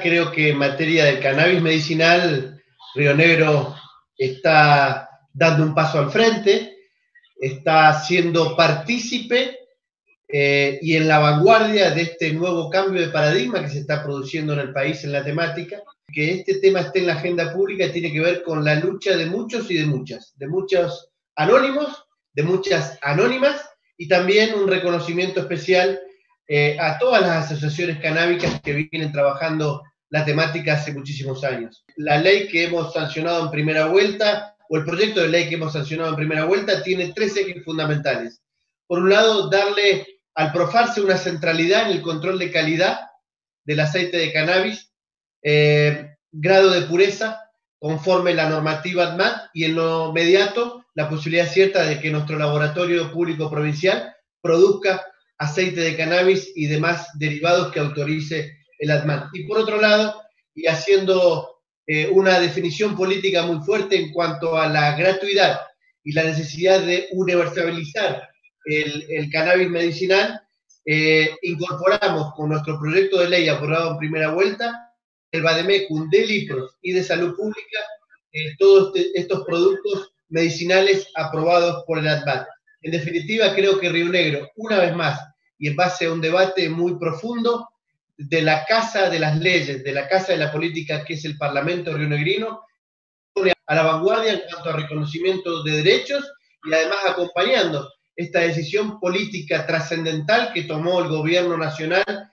Creo que en materia del cannabis medicinal, Río Negro está dando un paso al frente, está siendo partícipe y en la vanguardia de este nuevo cambio de paradigma que se está produciendo en el país en la temática. Que este tema esté en la agenda pública tiene que ver con la lucha de muchos y de muchos anónimos, de muchas anónimas, y también un reconocimiento especial a todas las asociaciones canábicas que vienen trabajando la temática hace muchísimos años. La ley que hemos sancionado en primera vuelta, o el proyecto de ley que hemos sancionado en primera vuelta, tiene tres ejes fundamentales. Por un lado, darle al Profarse una centralidad en el control de calidad del aceite de cannabis, grado de pureza, conforme la normativa ADMAT, y en lo inmediato la posibilidad cierta de que nuestro laboratorio público provincial produzca aceite de cannabis y demás derivados que autorice el ADMAT. Y por otro lado, y haciendo una definición política muy fuerte en cuanto a la gratuidad y la necesidad de universalizar el cannabis medicinal, incorporamos con nuestro proyecto de ley aprobado en primera vuelta el Bademecum de Lipros y de Salud Pública, todos estos productos medicinales aprobados por el ADMAT. En definitiva, creo que Río Negro, una vez más, y en base a un debate muy profundo de la Casa de las Leyes, de la Casa de la Política, que es el Parlamento rionegrino, pone a la vanguardia en cuanto a reconocimiento de derechos y además acompañando esta decisión política trascendental que tomó el gobierno nacional